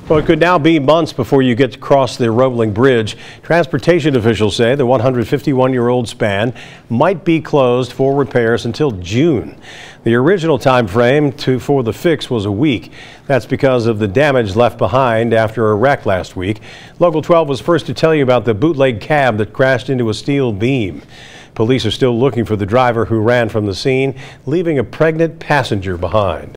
Well, it could now be months before you get to cross the Roebling Bridge. Transportation officials say the 151-year-old span might be closed for repairs until June. The original time frame for the fix was a week. That's because of the damage left behind after a wreck last week. Local 12 was first to tell you about the bootleg cab that crashed into a steel beam. Police are still looking for the driver who ran from the scene, leaving a pregnant passenger behind.